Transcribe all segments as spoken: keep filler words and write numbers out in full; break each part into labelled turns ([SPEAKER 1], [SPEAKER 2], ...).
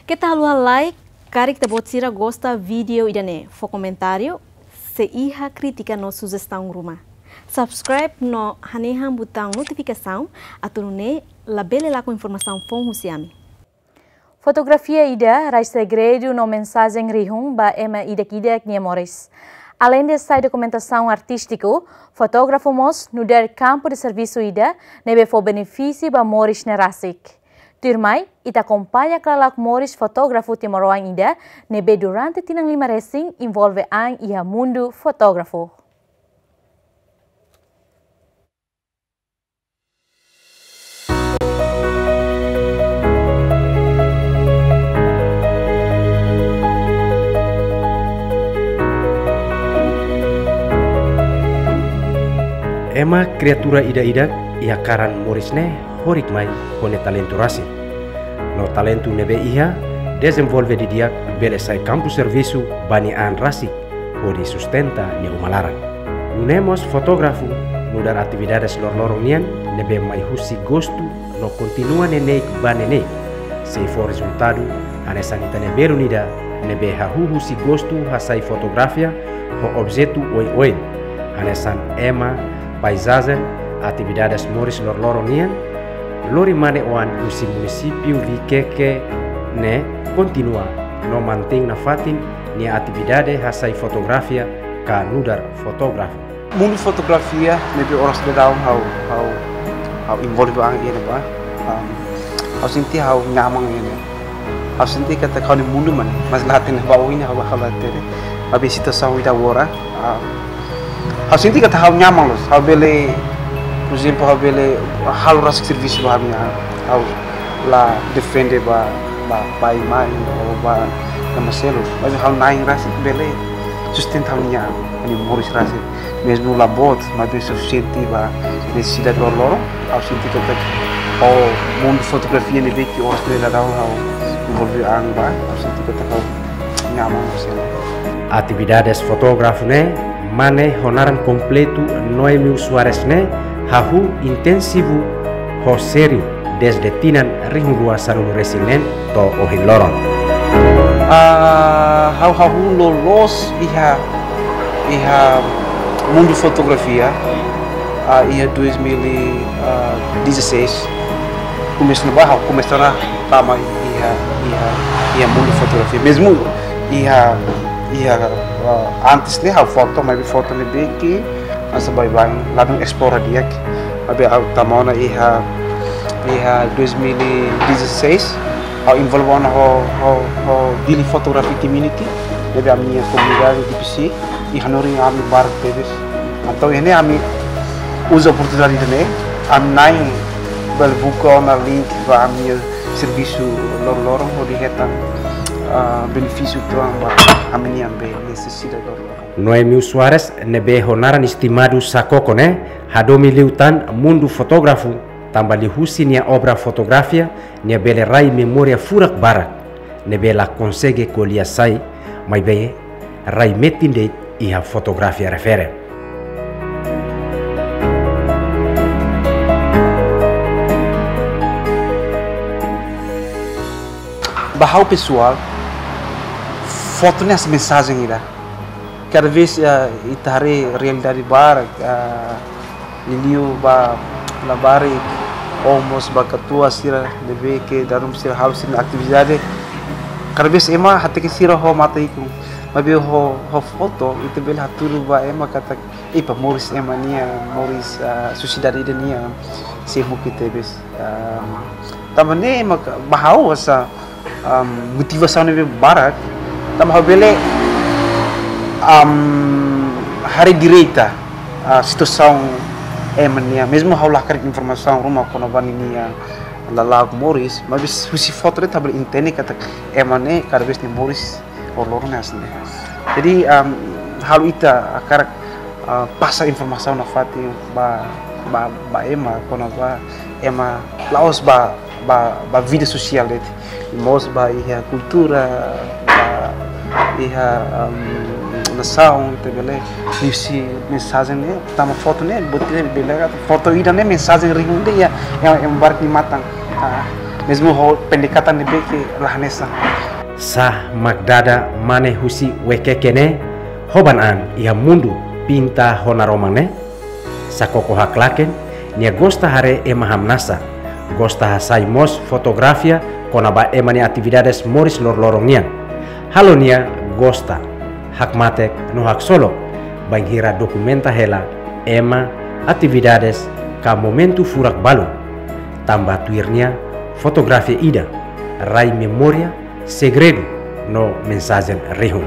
[SPEAKER 1] Que tal o like? Cari que te sira gosta vídeo e dane for comentário se iha crítica no sugestão ruma. Subscribe no hanehan botão notificação aturune labele lá com informação fon husiami.
[SPEAKER 2] Fotografia ida rai segredo no mensagem rihum ba ema ida kida Moris. Além de essa documentação artístico, fotógrafo mos no der campo de serviço ida nebe for benefício ba Moris nerasik. Turmai, ita acompanha kelak Moris fotógrafo timoroang ida nebe durante tinang lima racing envolve ang iha mundo fotógrafo.
[SPEAKER 3] Ema criatura ida-ida ia karan Morisne horik mai kone talento rasi. No talento nebe iha desenvolve di dia bele sai campo serviço bani an rasi hori sustenta ni umalaran. Nunemos fotógrafo no dar atividades lor-lorong nian nebe mai husi gosto no continua nenek banene. Se for resultado anesa nitane beru nida nebe hahu husi gosto hasai fotografia ho objeto oi-oi. Anesan ema paisagem, atividades Moris lor-lorong nian, lori mane oan usi município vi keke ne continua no mantém na fatin ni atividade hasai fotografia ka nudar fotógrafo.
[SPEAKER 4] Mundo fotografia nebe orang sedang how how how involve ang ini ba, how sinti how nyamang ini, how sinti kata kau ni mundo man, mas lahatin bawa ini how bakal lahatin, habis itu sawi dah wara. How sinti kata how nyamang los, how bele, por exemplo how bele how ras serviço ba minha, how la defende ba ba ba imai ou ba kamaselo, mas how naing ras bele sustenta minha, ani Moris ras, mesmo la bot, mas bem suficiente ba necessidade do loro, how sinti kata oh mundo fotografia ni beki orang sedang dah how envolve ang ba, how sinti kata how nyamang selo.
[SPEAKER 3] Atividades fotógrafo ne mane honaran completo Noemi Suarez ne hahu intensivo ho serio desde tinan ringrua sarung resinen to ohiloron.
[SPEAKER 4] Ah, how hahu lolos iha iha mundo fotografia ah iha dois mil e dezesseis começou no bairro começou na tama iha iha iha mundo fotografia mesmo iha iha uh, antes ni hau foto mai foto ni beki asa bai bai labing explore dia ki abe au tamona iha iha dois mil e dezesseis au involve na ho ho ho dili photography community debe a minha comunidade de P C iha nori ami bar teves atau ini ami usa oportunidade ne am nai bel buka na link ba ami serviço lor-lorong ho dihetan Uh, benefício do amba amenian be necessidade do
[SPEAKER 3] Noemi Suarez nebe honaran estimado sakoko ne hadomi liutan mundo fotógrafo tambali husi nia obra fotografia nia bele rai memoria furak barak nebe la consegue colia sai mai be rai metinde iha fotografia refere.
[SPEAKER 4] Bahau pessoal foto nessa mensagem ida cada vez uh, itare realidade bar uh, iliu ba labari almost ba katua sira debe ke darum sira house na atividade cada vez ema hati ke sira ho mata iku mabe ho ho foto itu bel haturu ba ema kata ipa Moris ema nia Moris uh, sociedade ida nia se mukite bes uh, tamane ema bahau asa um, motivação nebe barak tambah bele um, hari direita uh, situação emania mesmo how lah karik informação rumah kono baninia lalag Moris mas husi foto deta bel intene kata emane karbes ni Moris orlorna asne jadi um, hal ita akarak uh, passa informação na fati ba ba ba ema kono ba ema laos ba ba ba vida social det mos ba iha cultura iha um, nação itu bele isi mensagem ne tama foto ne botile bele foto ida ne mensagem ringunde ya yang yang bar di matang mesmo ho pendekatan lebih ke lahanesa.
[SPEAKER 3] Sah magdada mane husi wekekene hoban an ia mundu pinta honaromane sakoko haklaken nia gosta hare ema hamnasa gosta hasai mos fotografia konaba ema ni atividades moris lor lorongnian halo nia gosta hak matek no hak solo banghira dokumenta hela ema atividades ka momentu furak balu tambah tuirnya fotografia ida rai memoria segredo no mensajen rehum.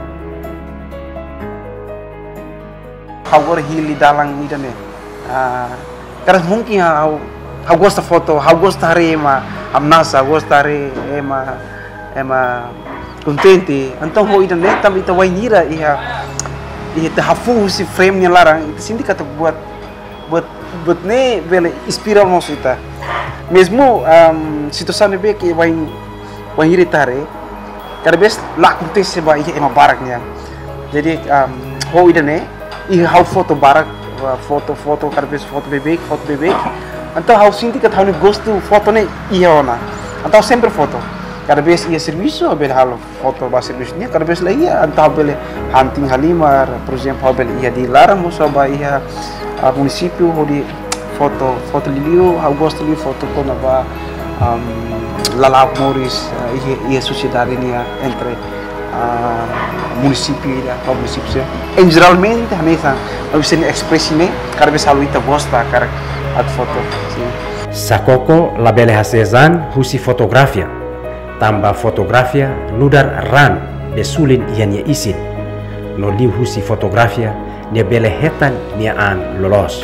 [SPEAKER 4] Agora hili dalang ida ne, karena mungkin hau hau gosta foto, hau gosta hari ema amnasa, gosta hari ema ema contente, então ho ida ne tam ita wainira ia ia terhafu si frame nya larang, itu sini kata buat buat buat ne bele inspiral nos ita, mesmo um, situação ne be que wain wainira tare, karena bes lah contente seba ia ema baraknya, jadi um, ho ida ne i hau foto barak foto foto karbes foto bebek foto bebek então hau sinti que hau gosto foto ne ia ona então sempre foto cada vez ia serviço bel halo foto ba serviçonya cada vez lah ia então bel hunting halimar por exemplo bel ia di larang musa ba ia município di foto foto liliu hau gosto li foto kona ba um, lalap moris ia ia sociedade nia entre Uh, município ida ao município em geralmente a mesa não se expressa nem cada vez halu ita gosta cara at foto sim.
[SPEAKER 3] Sakoko labele hasezan husi fotografia tamba fotografia nudar ran besulin ianya isin no liu husi fotografia ne bele hetan nia an lolos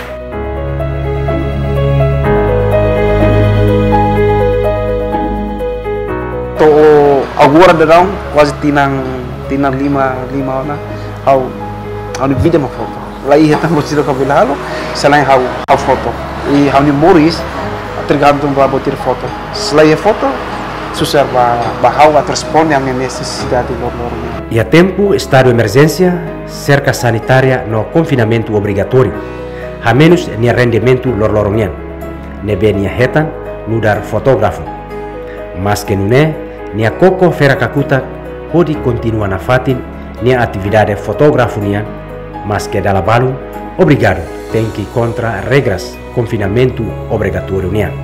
[SPEAKER 4] to agora dadang quase tinang tinang lima lima ona au au ni video ma foto lá ia tam botir cabelo halo selain hau hau foto e hau ni moris tergantung ba botir foto selain foto susah ba ba hau a responde a minha necessidade lor lor
[SPEAKER 3] ia tempo estado de emergência cerca sanitária no confinamento obrigatório a menos ni rendimento lor loronian ne benia hetan nudar fotógrafo mas que nune nia koko fera kakuta hodi continua na fatin nia atividade fotógrafo nia mas que dala balu obrigado tem que contra regras confinamento obrigatório nia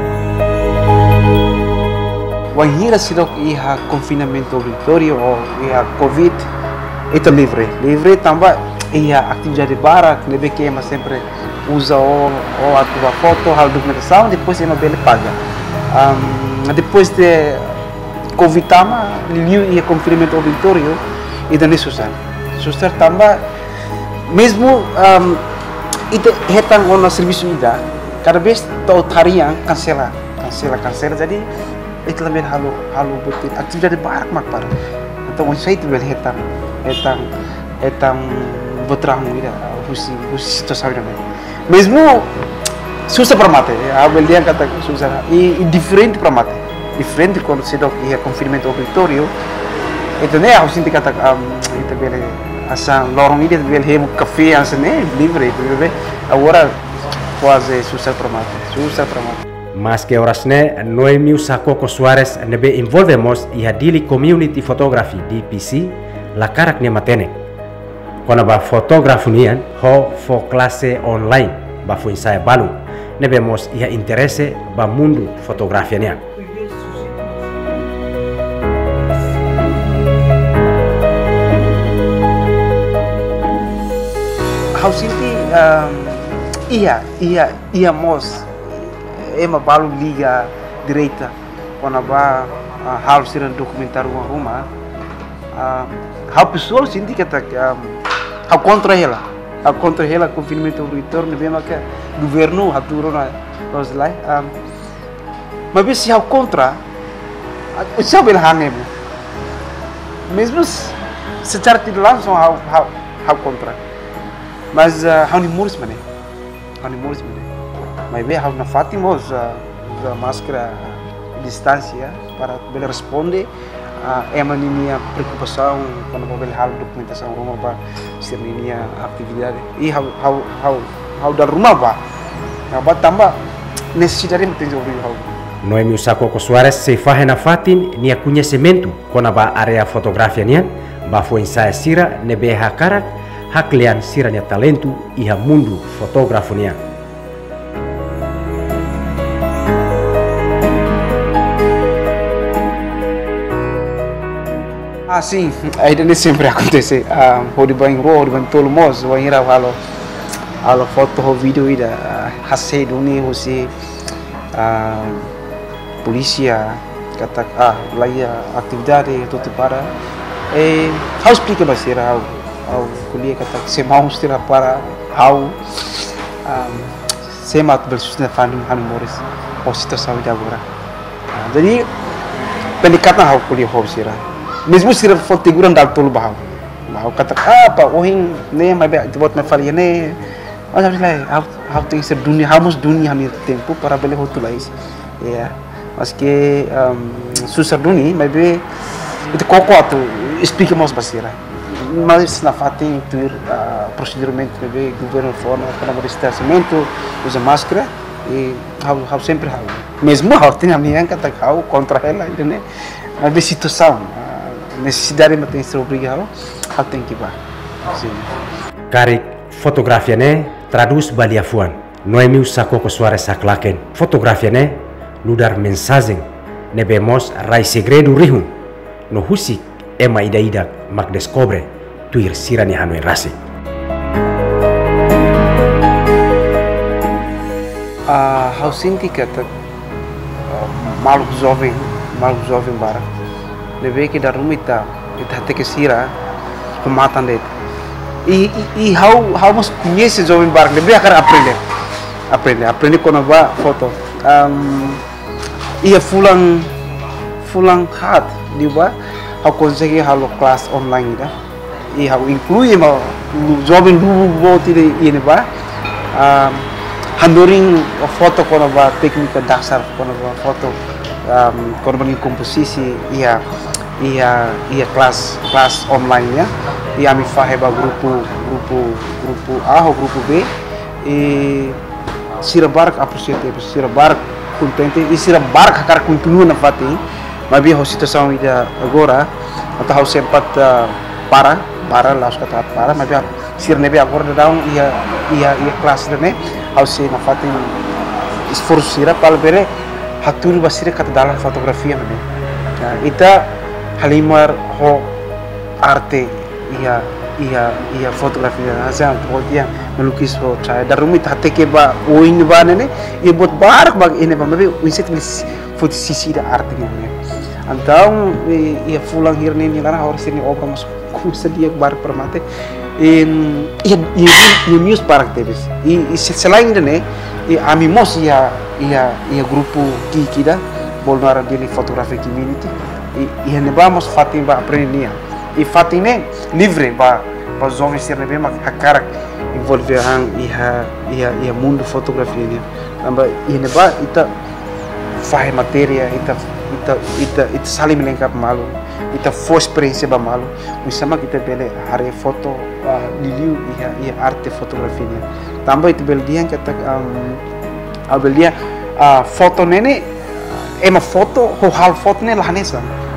[SPEAKER 4] wanhira sidok iha confinamento obrigatório ou iha covid itu livre livre tambah iha atividade barak lebe que ema sempre usa o o atua foto hal documentação depois ema bele paga um, depois de Covid tama, liu ia confinamento obrigatório e dan susah. Susah tambah, mesmo um, itu hetang ona serviço ida, cada vez tau tarian cancela, cancela, cancela. Jadi itu lebih halu halu betul aktivitas barak makbar. Então saya itu bel hetang, hetang, hetang beterang ida, husi husi situasi ida. Mesmo susah permate, abel dia kata susah, e diferente permate. Diferente quando se dá o confinamento obrigatório, então né, a gente kata itu bele asa lorong ini bele hemu café asa né livre itu bele agora quase susah permate, susah permate.
[SPEAKER 3] Mas que horas ne Noemi Sakoko Suarez nebe envolvemos e a dili community photography D P C la karak ne matene. Quando ba fotógrafo nian ho fo classe online ba fo ensaio balu nebemos ia interesse ba mundo fotografia nian.
[SPEAKER 4] Hau sinti um, iya iya iya mos ema balu liga direita quando ba uh, hal siran dokumentar rumah rumah uh, hau pessoal sinti kata um, hau contra ela hau contra ela confinamento obrigatório ne bema que governo hau turun os lá um, mas se hau contra o seu bel hangemo mesmo secara tidak langsung hau hau hau contra mas uh, hau ni muris mane hau ni muris mane mas be hau na fatimos uh, usa máscara distância para bele responde uh, ema minha preocupação quando vou bele hal documentação rumah ba ser minha atividade e hau hau hau hau dar rumah ba ba tambah necessidade tem de ouvir hau
[SPEAKER 3] Noemi usako ko Suarez se fahena fatin nia conhecimento kona ba area fotografia nian ba foi ensaia sira nebe hakarak haklian sira nia talentu iha mundu fotógrafo nian.
[SPEAKER 4] Ah, sim, ainda nem sempre acontece. Ah, pode banho rua, pode banho tolo mos, banho ira halo, halo foto, halo vídeo ida, hasil dunia hosi, ah, polícia, kata ah, laia atividade tudo para, eh, how explica basira, how, how kuliah kata semau stira para, how, um, semat bersusna fanu hanu moris, posito sawi agora. Jadi pendekatan how kuliah how sira. Mesmo se for figuran dal tolo bahau, bahau kata apa, ohing ne mai be buat me falia ne, mas habis lai, how how tem ser dunia, hamus dunia hamil tempo para beli hotu lais, ya, mas que susah dunia, mai be itu koko atu, explica mas basira, mas na fatin tuir procedimento mai be governo forma para o distanciamento, usa máscara e how how sempre how, mesmo how tem a minha kata how contra ela, né, mas be situação necessidade de ter obrigado a tem que vá.
[SPEAKER 3] Karik fotografia ne traduz baliafuan. Noemi usako ko Suarez saklaken. Fotografia ne nudar mensagem nebemos rai segredo rihun. No husik ema ida ida mak descobre tuir sirani hanoi rasi.
[SPEAKER 4] Ah, how sinti kata malu jovem, malu jovem bara. Leve que da rumita ita te que sira kumatan det e e how how mas conhece jovem bar leve akar aprender aprender aprender quando va foto um ia fulang fulang hat di ba how consegue halo class online ida e how inclui ma jovem lu boti de ini ba um handoring foto quando va técnica dasar quando va foto um quando komposisi ia ia ia kelas kelas online ya ia mi faheba grupo grupo grupo A ou grupo B e sira bark apreciate sira bark contente e sira bark akar continua na fati mas bem a situação ida agora atau sempat uh, para para las kata para mas bem sira nebe agora daun ia ia ia kelas dene harus na fati esforço sira para bere hatur basira kata dalam fotografia mane ita halimar ho arte ia ia ia fotografia azam dia melukis ho saya darumit hate ke ba oin ba nene ia buat barak bag ini ba mabe wisit mis foto sisi da arte nya antau ia fulang hirne ni karena harus ini obra mas kursa dia bar permate in ia ia news barak tebes i selain dene i ami mos ia ia ia grupo kikida bolnar dele fotografi community e e ne vamos fatin ba aprender e fatine livre ba ba jovem ser nebe mak hakarak envolver hang iha iha iha mundo fotografia ne amba e ne ba ita faz matéria ita ita ita ita saling melengkap malu ita for experiência ba malu misama kita bele hari foto liliu iha iha arte fotografia ne tambah itu bel dia kata um abel dia foto nene ema foto ho hal foto ne lahanesa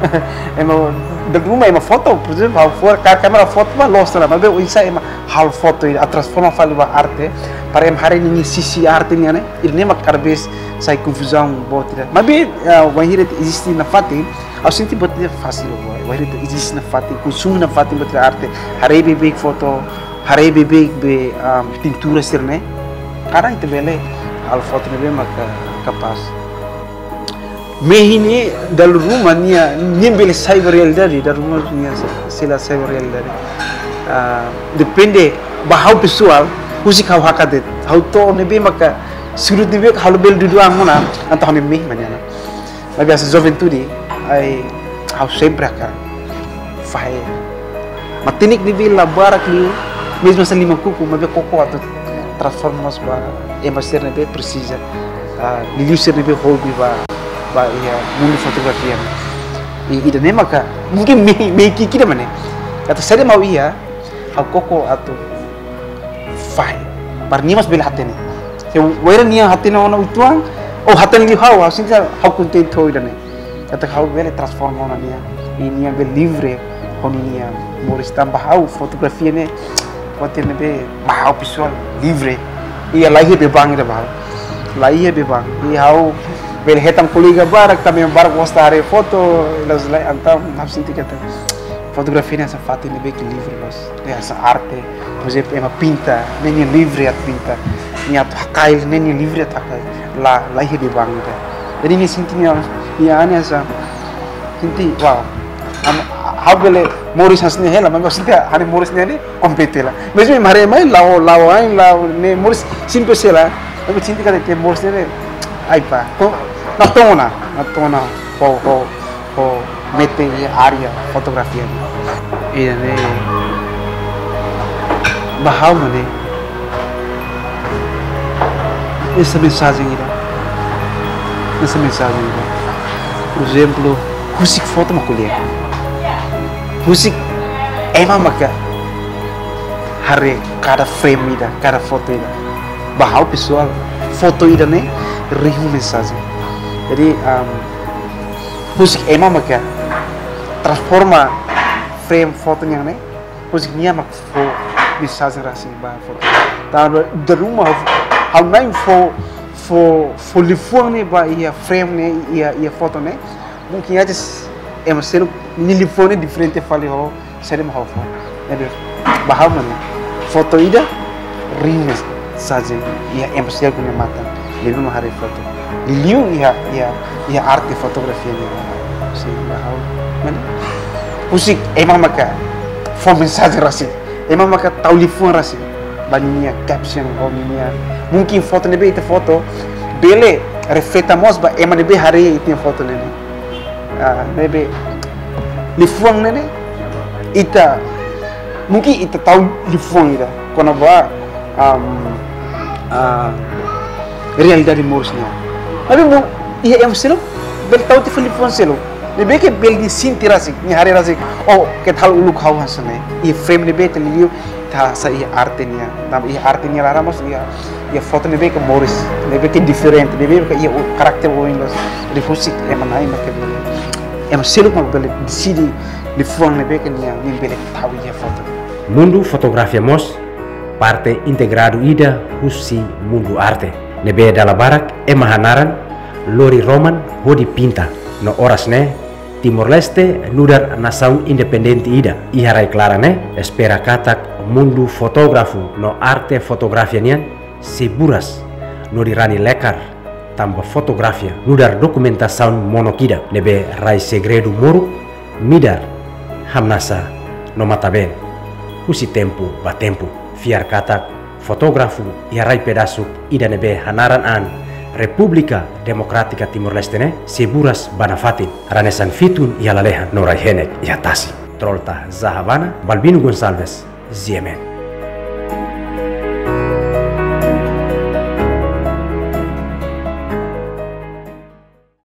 [SPEAKER 4] ema de rumah ema foto por exemplo hal for ka kamera foto ba lost lah mas o insa ema hal foto a transforma falo ba arte para em hari ni sisi arte ni ane irne mak karbes sai confusão botira mas be wahire existe na fati au senti botira fácil wahire existe na fati consumo na fati botira arte hari be foto hari be be pintura sirne karang itu bele hal foto ne be mak capaz mehini dalam rumah nia niembele cyber realidade dalam rumah nia sila cyber realidade depende bahau pessoal usik hau hakadet hau to nebe maka surut nebe halu bel dudu anguna antah ne meh manana mas biasa juventude ai hau sempre akar fai matinik nebe la barak liu mesmo sa lima kuku mas koko atu transformas ba emaser nebe precisa liu ser nebe hobby ba ba ia mundo fotografia e ida ne maka mungkin me me kiki de mane kata saya mau ia hau koko atu fai par nimas bela hatene se wera nia hatene ona utuang oh hatan li hau hau sinta hau content thoi dane kata hau bele transforma na nia ini be livre honia Morris tambah hau fotografia ne hotel ne be hau visual livre ia lahi be bang ida bahau lahi be bang i hau bel hetam kuliga barak também barak mostrar foto las lai antam nafsinti kata fotografia essa fato ne be que livre los essa arte por exemplo ema pinta nem livre at pinta ni at hakai nem livre at hakai la lahi be bang ida jadi ni sinti ni ya ani asa sinti wow how bele Morris hasne hela mas sinti hari Morris ne compete la mesmo mare mai lao lao ai lao ne Morris simple sela mas sinti kata que Morris ne ai pa na tona na tona ho ho ho mete área fotografia e ne bahau ne essa mensagem ira essa mensagem ira por exemplo musik foto makuliah musik emang maka hari cada frame ida cada foto ida bahau pessoal foto ida ne rihu mensagem jadi um, musik emang maka transforma frame fotonya ne musiknya mak fo mensagem rasi bah foto tahu de rumah how name fo fo fo lifuang ne ba ia frame ne ia ia foto ne mungkin aja em selo ni lifuang ne diferente fali ho sere mau fo jadi bahau mana foto ida rihu saja ia em selo punya mata lebih mau hari foto Liliu ia ia ia arte fotografia ni si bahau mana musik emang maka for mensagem rasi emang maka tahu lifuang rasi banyak caption hominya mungkin foto ni be itu foto bele refleta mos ba emang ni be hari itu foto ni ah nebe lifuang ni ita mungkin ita tahu lifuang ida kona ba um ah realidade morsnya tapi mau iya em selo bel tahu ti lifuang selo ni be ke bel di sinti rasi ni hari rasi oh ke tal uluk hau hasane i frame ni be te liu ta sa i arte nia tam i arte nia lara mas ia ia foto ni be ke Morris ni be ke different ni be ke ia karakter windows di musik emang ai make bele em selo mak bele di sidi di fuang ni be ke nia ni bele tahu ia foto
[SPEAKER 3] Mundo fotografia mos parte integrado ida husi mundo arte nebe dala barak e mahanaran lori roman hodi pinta no oras ne Timor Leste nudar nação independente ida iharai clara ne espera katak mundo fotografu no arte fotografia nian seguras no dirani lekar tamba fotografia nudar dokumentação monokida nebe rai segredo moru midar hamnasa no mataben husi tempo ba tempo fiar katak fotografu iharai pedaço ida nebe hanaran an República Democrática Timor-Leste ne seguras banafatin ranesan fitun ialalehan norai henek iatasi trolta Zahavana Balbino Gonçalves Ziemen